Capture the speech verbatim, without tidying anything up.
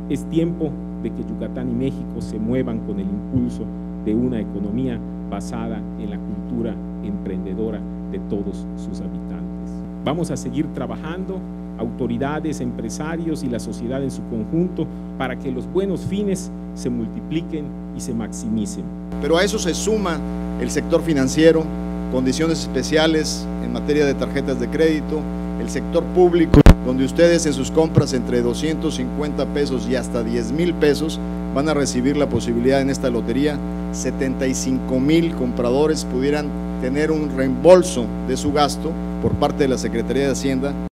Es tiempo de que Yucatán y México se muevan con el impulso de una economía basada en la cultura emprendedora de todos sus habitantes. Vamos a seguir trabajando, autoridades, empresarios y la sociedad en su conjunto, para que los buenos fines se multipliquen y se maximicen. Pero a eso se suma el sector financiero, condiciones especiales en materia de tarjetas de crédito, el sector público, donde ustedes en sus compras entre doscientos cincuenta pesos y hasta diez mil pesos van a recibir la posibilidad en esta lotería, setenta y cinco mil compradores pudieran tener un reembolso de su gasto por parte de la Secretaría de Hacienda.